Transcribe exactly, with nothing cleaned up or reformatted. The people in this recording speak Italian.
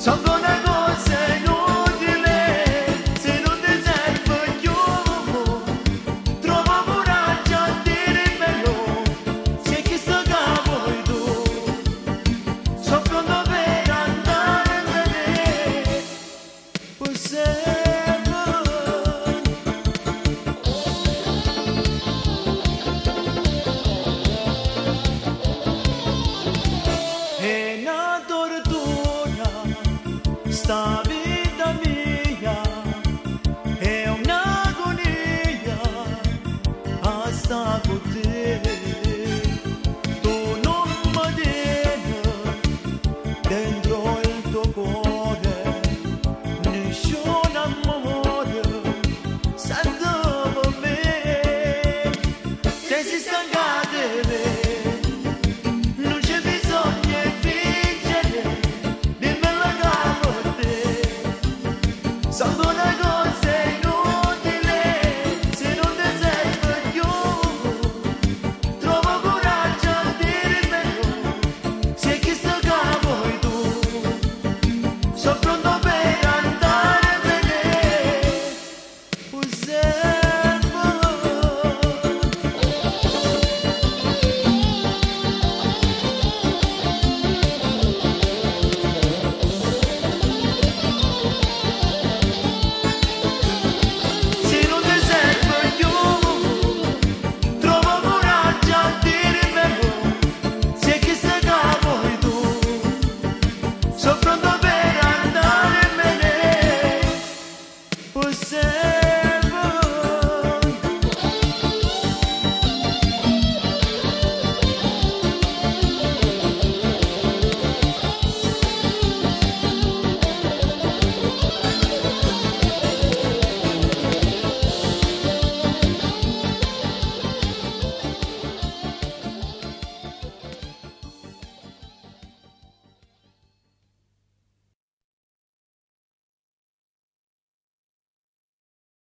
Sta vita mia è un'agonia a sta con te. Tu non mi tieni dentro il tuo cuore, nessun amore sento per me. Se si stanca di me non c'è bisogno di fingere, dimmela con te. Sono una cosa inutile, se non ti serve più, trovo coraggio a dirimelo, se chi sto capo tu, sopra